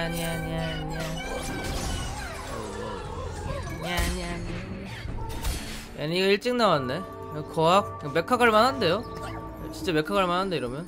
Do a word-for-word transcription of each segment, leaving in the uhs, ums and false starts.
냐냐냐냐. 냐냐냐. 애니가 일찍 나왔네. 거학 메카 갈만한데요? 진짜 메카 갈만한데 이러면.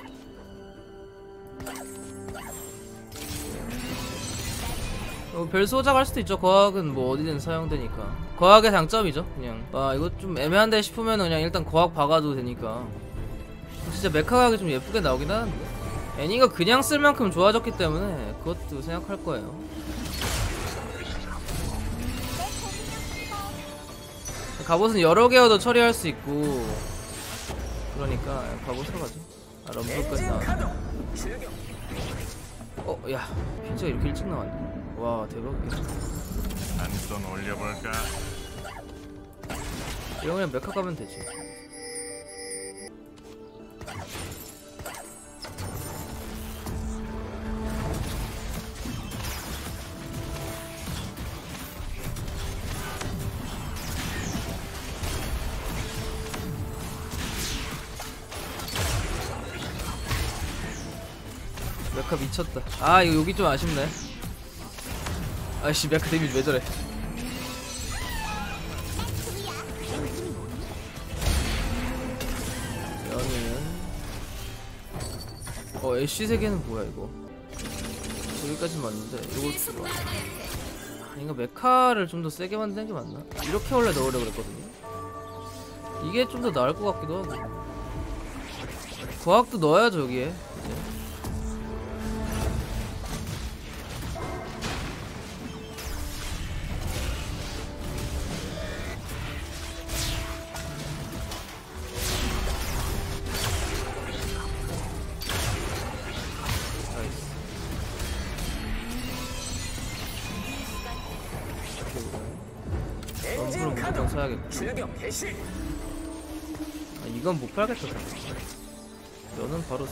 어, 별 소작 할 수도 있죠. 거학은 뭐 어디든 사용되니까. 거학의 장점이죠. 그냥 아 이거 좀 애매한데 싶으면 그냥 일단 거학 박아도 되니까. 진짜 메카 가격이 좀 예쁘게 나오긴 하는데 애니가 그냥 쓸 만큼 좋아졌기 때문에 그것도 생각할 거예요. 갑옷은 여러 개여도 처리할 수 있고 그러니까 갑옷으로 가죠. 아 럼블까지 나왔네. 어 야 핀즈가 이렇게 일찍 나왔네. 와 대박이야. 한손 올려볼까? 이거 그냥 메카 가면 되지. 메카 미쳤다. 아 이거 여기 좀 아쉽네. 아이씨 메카 데미지 왜 저래. 여는 어 애쉬 세계는 뭐야 이거. 여기까진 맞는데 이거 아, 이거 메카를 좀 더 세게 만드는 게 맞나? 이렇게 원래 넣으려고 그랬거든요. 이게 좀 더 나을 것 같기도 하고. 과학도 넣어야죠 여기에 이제. 럼블은 무조건 사야겠다. 아, 이건 못 팔겠다. 너는 바로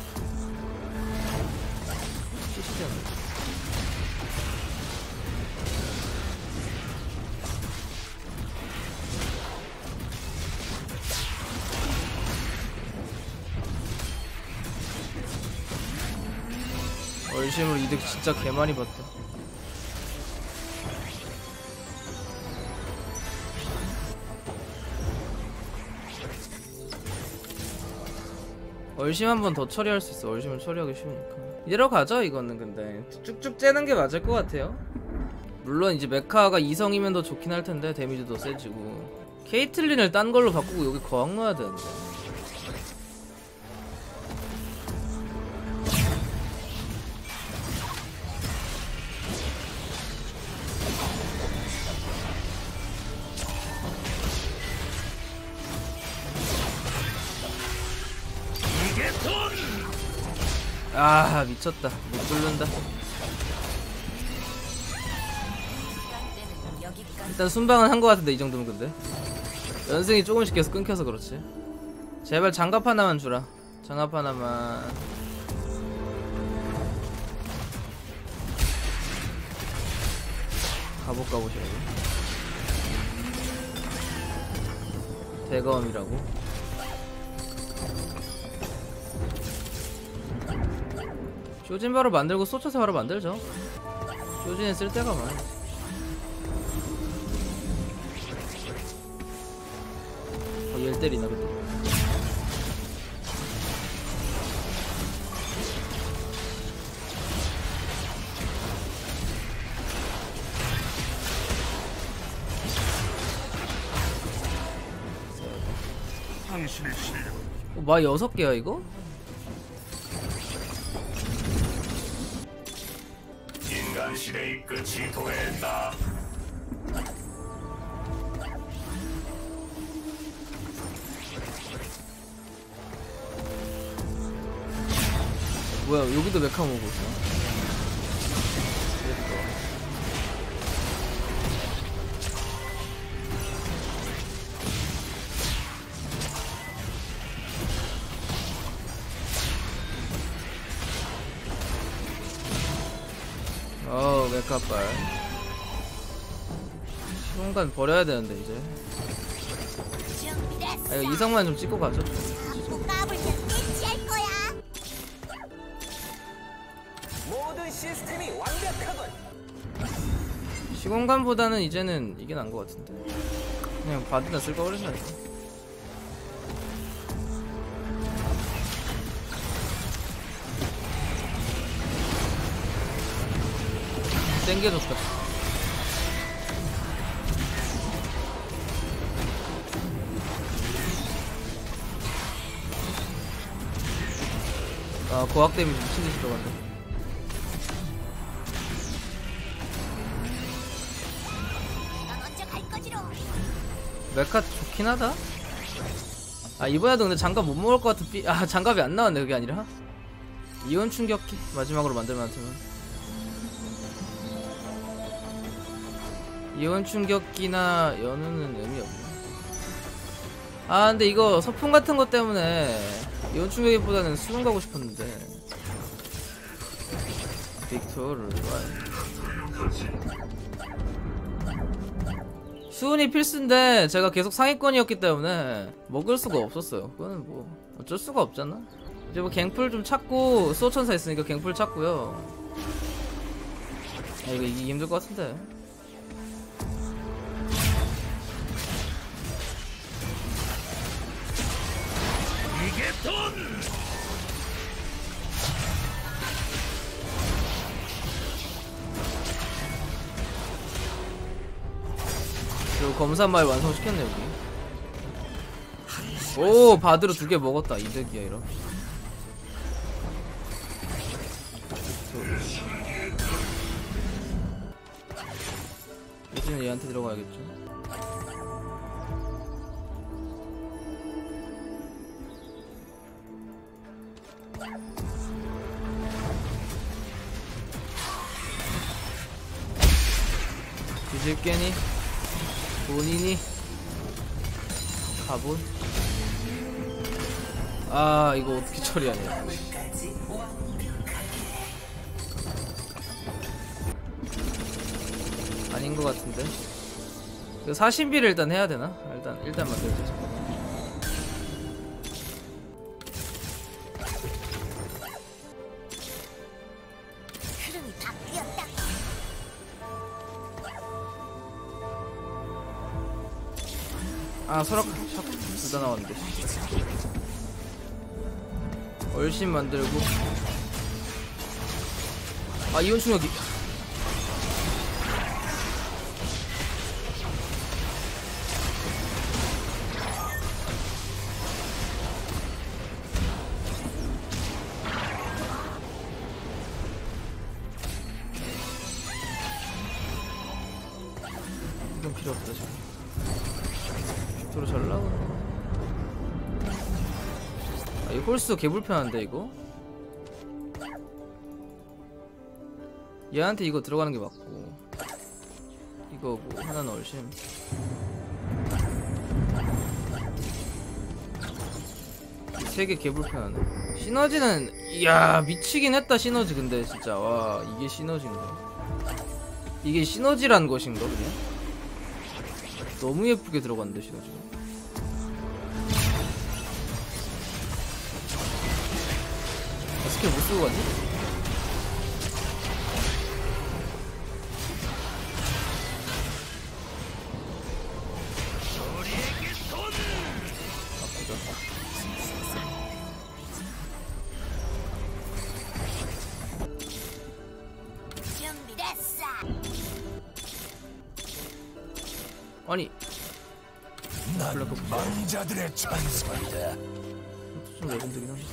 쓰시잖아. 얼심으로 이득 진짜 개 많이 봤다. 얼심 한 번 더 처리할 수 있어. 얼심은 처리하기 쉬우니까. 이대로 가죠 이거는. 근데 쭉쭉 째는 게 맞을 것 같아요. 물론 이제 메카가 이성이면 더 좋긴 할 텐데 데미지도 세지고. 케이틀린을 딴 걸로 바꾸고 여기 거학 넣어야 되는데. 아 미쳤다. 못 뚫는다. 일단 순방은 한 거 같은데 이 정도면. 근데 연승이 조금씩 계속 끊겨서 그렇지. 제발 장갑 하나만 주라. 장갑 하나만. 가볼까 보셔야지. 대검이라고. 쇼진 바로 만들고 쏘쳐서 바로 만들죠. 쇼진은 쓸 데가 많아. 어, 얘를 때리나 근데. 당신의 실력. 어, 마 여섯 개야 이거? 인간 시대의 끝이 도했다. 뭐야 여기도 메카 모으고 있어. 어우 메카빨. 시공간 버려야 되는데 이제. 아 이거 이성만 좀 찍고 가죠. 지원 시스템이 완벽하군. 시공간보다는 이제는 이게 나은 것 같은데. 그냥 바드나 쓸 거 그랬나? 땡겨줬다. 아, 고학 데미지 미친듯이 들어간다. 메카 좋긴 하다. 아, 이번에도 근데 장갑 못 먹을 것 같은 삐. 아, 장갑이 안 나왔네. 그게 아니라 이온 충격기 마지막으로 만들면 같으면 이온 충격기나 연우는 의미 없네. 아, 근데 이거 서풍 같은 것 때문에 이온 충격기보다는 수능 가고 싶었는데. 빅토르 수은이 필수인데 제가 계속 상위권이었기 때문에 먹을 수가 없었어요. 그거는 뭐 어쩔 수가 없잖아. 이제 뭐 갱플 좀 찾고 수호천사 있으니까 갱플 찾고요. 아, 이거 이기기 힘들 것 같은데. 이게 돈! 그리고 검사말 완성시켰네 여기. 오, 바드로 두 개 먹었다. 이득이야 이러. 이제는 얘한테 들어가야겠죠. 뒤질게니 본인이 가본. 아, 이거 어떻게 처리하냐. 아닌 것 같은데. 그 사신비를 일단 해야 되나? 일단 일단 만들자. 아, 설악 둘 다 나왔는데. 얼씬 만들고. 아, 이온 충격기. 이건 필요 없다 지금. 빅토르 잘 나오네. 아, 이 홀수 개불편한데 이거? 얘한테 이거 들어가는 게 맞고, 이거고 하나는 얼씬. 세 개 개불편하네. 시너지는 이야 미치긴 했다. 시너지 근데 진짜 와, 이게 시너지인가? 이게 시너지란 것인가 그냥? 너무 예쁘게 들어갔는데 시너지가. 아, 스킬 못 쓰고 갔니? 아니, 난 망자들의 천사이다. 좀 레전드긴 한데.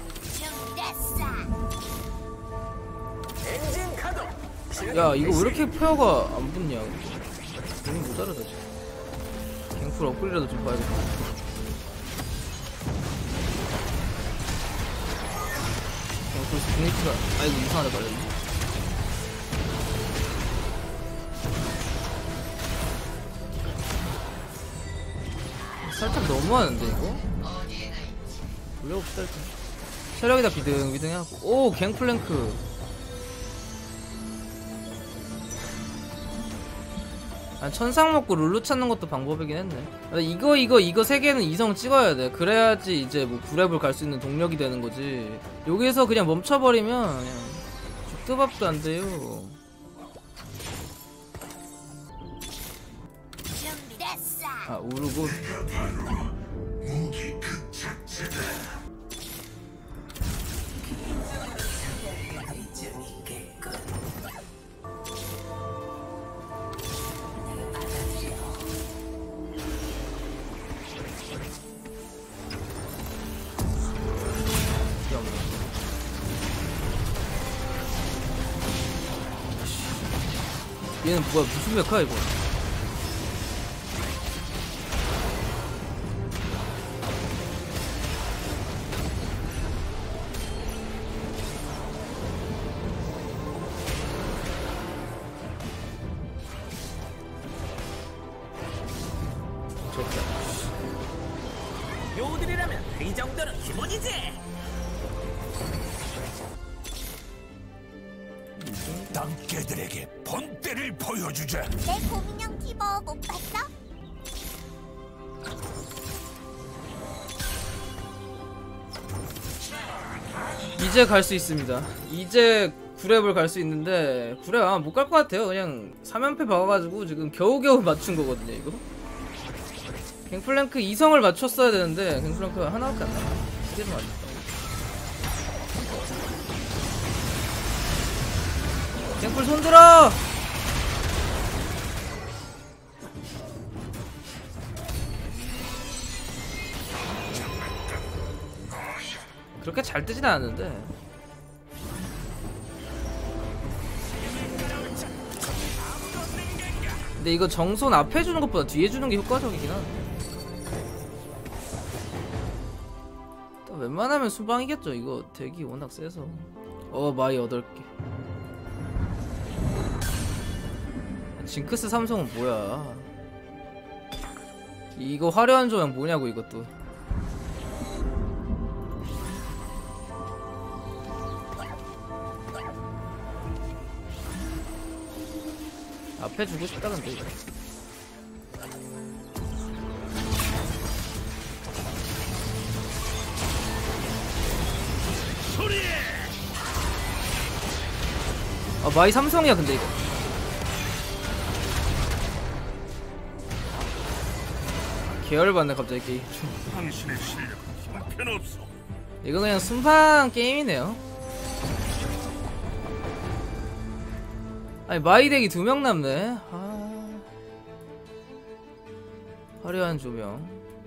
엔진 가동. 야, 이거 왜 이렇게 페어가 안 붙냐? 너무 모자라다 지금. 갱플 업글이라도 좀 봐야겠다. 갱플 스피니트가 아이고 이상하다 말했네. 살짝 너무하는데 이거? 올려봅시다 일단. 체력이다 비등비등 해갖고. 오, 갱플랭크. 아, 천상 먹고 룰루 찾는 것도 방법이긴 했네. 근데 이거 이거 이거 세 개는 이성 찍어야 돼. 그래야지 이제 뭐 구랩을 갈 수 있는 동력이 되는 거지. 여기서 그냥 멈춰버리면 그냥 밥도 밥도 안 돼요. 준비됐어. 아 우르고. 얘는 뭐야 무슨 메카야 이거. 좋다. 요들이라면 이 정도는 기본이지. 땅개들에게 본때를 보여주자. 내 곰인형 티버 못 봤어? 이제 갈 수 있습니다. 이제 구랩을 갈 수 있는데 구랩 아마 못 갈 것 같아요. 그냥 삼 연패 박아가지고 지금 겨우겨우 맞춘 거거든요 이거. 갱플랭크 이성을 맞췄어야 되는데 갱플랭크가 하나밖에 안 나와. 세 개를 맞췄다. 갱플 손들어! 그렇게 잘 뜨진 않았는데. 근데 이거 정손 앞에 주는 것보다 뒤에 주는 게 효과적이긴 한데. 또 웬만하면 수방이겠죠. 이거 덱이 워낙 세서. 어 마이 여덟 개. 징크스 삼성은 뭐야? 이거 화려한 조명 뭐냐고 이것도. 앞에 주고 싶다 근데 이거. 아 마이 삼성이야 근데 이거. 계열받네 갑자기 게임. 당신의 실력은 형편없어. 이거 그냥 순방 게임이네요. 아니 마이덱이 두 명 남네. 아... 화려한 조명.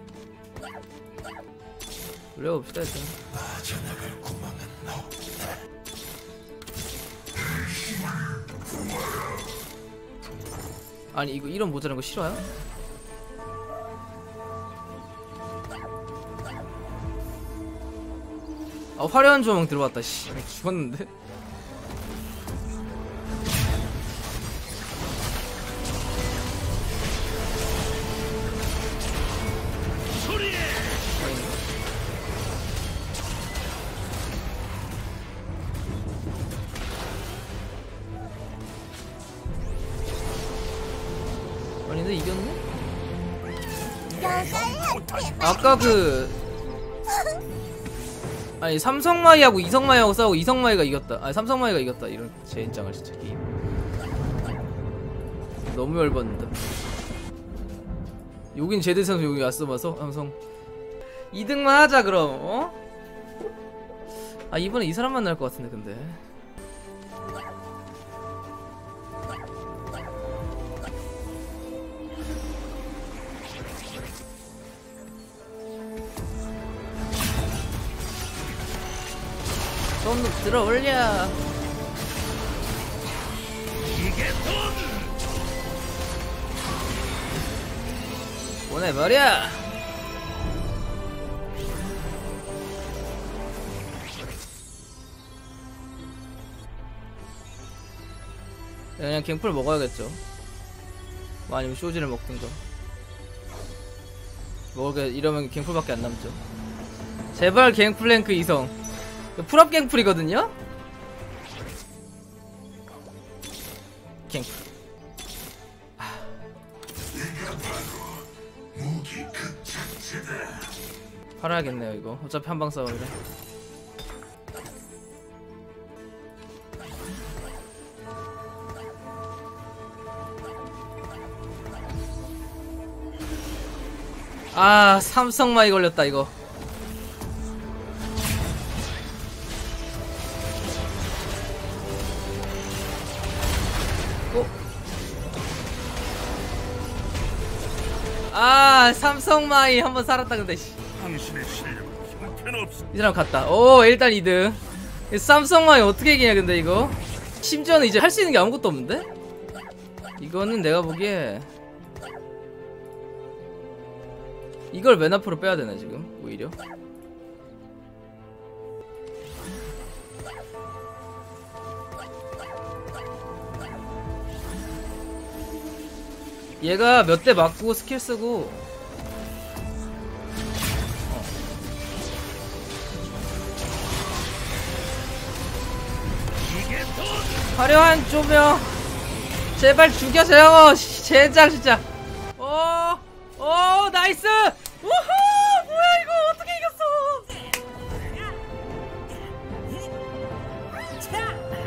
돌려봅시다 일단. 빠져나갈 구멍은 없다. 아니 이거 이런 모자란 거 싫어요? 아 화려한 조명 들어왔다 씨. 죽었는데? 아니 근데 이겼네? 아까 그 아니 삼성마이하고 이성마이하고 싸우고 이성마이가 이겼다. 아니 삼성마이가 이겼다. 이런 젠장을 진짜 게임 너무 열받는다. 여긴 제드 선수 여기 왔어 봐서 삼성 이 등만 하자 그럼. 어? 아 이번에 이 사람 만날 것 같은데 근데. 손 들어 올려. 이게 돈! 보내버려. 그냥 갱플 먹어야겠죠. 뭐 아니면 쇼지를 먹든가. 먹을게. 이러면 갱플밖에 안 남죠. 제발 갱플랭크 이성. 풀업 갱플이거든요? 갱플. 아. 팔아야겠네요 이거. 어차피 한방 싸움이라. 아 삼성마이 걸렸다 이거. 어? 아 삼성마이 한번 살았다 근데 씨. 당신의 실력은 형편없어. 이 사람 갔다. 오 일단 이 등. 삼성마이 어떻게 이기냐 근데 이거. 심지어는 이제 할 수 있는 게 아무것도 없는데? 이거는 내가 보기에 이걸 맨 앞으로 빼야 되나 지금 오히려. 얘가 몇 대 맞고 스킬 쓰고 어. 화려한 조명 제발 죽여줘요 젠장 진짜. 어, 어 나이스. 우후 뭐야 이거 어떻게 이겼어.